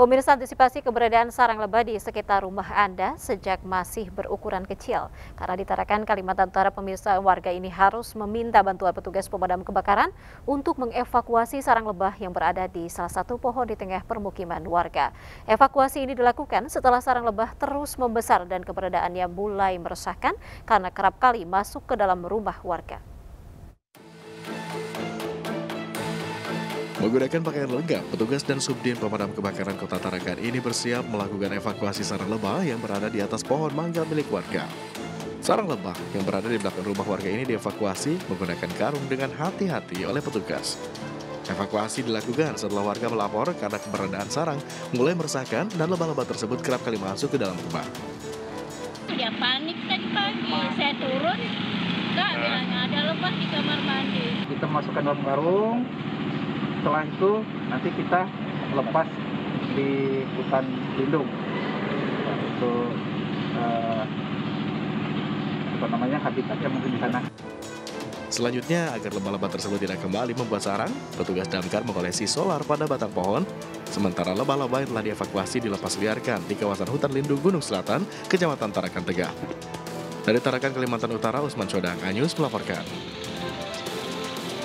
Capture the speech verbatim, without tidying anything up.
Pemirsa, antisipasi keberadaan sarang lebah di sekitar rumah Anda sejak masih berukuran kecil. Karena di Tarakan, Kalimantan Utara, pemirsa, warga ini harus meminta bantuan petugas pemadam kebakaran untuk mengevakuasi sarang lebah yang berada di salah satu pohon di tengah permukiman warga. Evakuasi ini dilakukan setelah sarang lebah terus membesar dan keberadaannya mulai meresahkan karena kerap kali masuk ke dalam rumah warga. Menggunakan pakaian lengkap, petugas dan Subdin Pemadam Kebakaran Kota Tarakan ini bersiap melakukan evakuasi sarang lebah yang berada di atas pohon mangga milik warga. Sarang lebah yang berada di belakang rumah warga ini dievakuasi menggunakan karung dengan hati-hati oleh petugas. Evakuasi dilakukan setelah warga melapor karena keberadaan sarang mulai meresahkan dan lebah-lebah tersebut kerap kali masuk ke dalam rumah. Ya panik tadi pagi, saya turun, Kak bilangnya ada lebah di kamar mandi. Kita masukkan dalam karung. Setelah itu nanti kita lepas di hutan lindung untuk uh, apa namanya habitatnya mungkin di sana. Selanjutnya, agar lebah-lebah tersebut tidak kembali membuat sarang, petugas damkar mengolesi solar pada batang pohon, sementara lebah-lebah yang telah dievakuasi dilepas liarkan di kawasan hutan lindung Gunung Selatan, Kecamatan Tarakan Tegah. Dari Tarakan, Kalimantan Utara, Usman Sodang, Anyus melaporkan.